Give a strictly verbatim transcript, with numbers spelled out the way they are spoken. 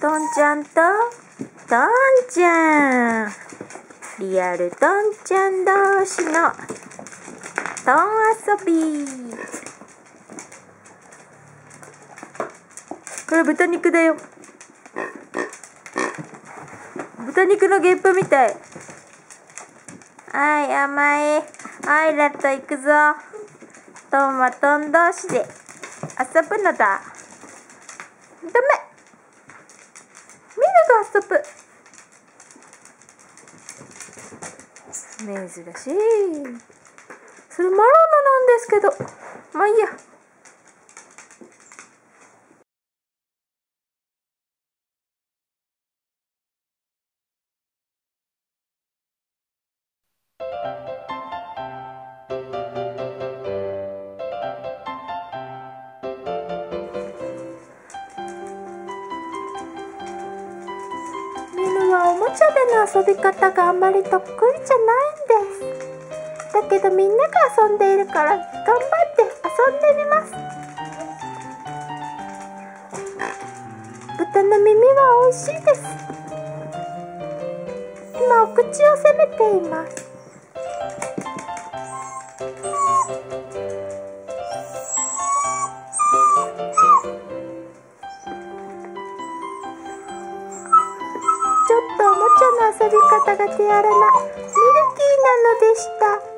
トンちゃんとトンちゃん、リアルトンちゃん同士のトン遊び。これ豚肉だよ。豚肉のゲップみたい。はい、甘え。はい、ラット行くぞ。トンはトン同士で遊ぶのだ。ダメ。ミルが遊ぶ。珍しい。それマロノなんですけど、まあいいや。ミルはおもちゃでの遊び方があんまり得意じゃないんです。だけどみんなが遊んでいるから頑張って遊んでみます。豚の耳は美味しいです。今お口を責めています。ちょっとおもちゃの遊び方が手荒なミルキーなのでした。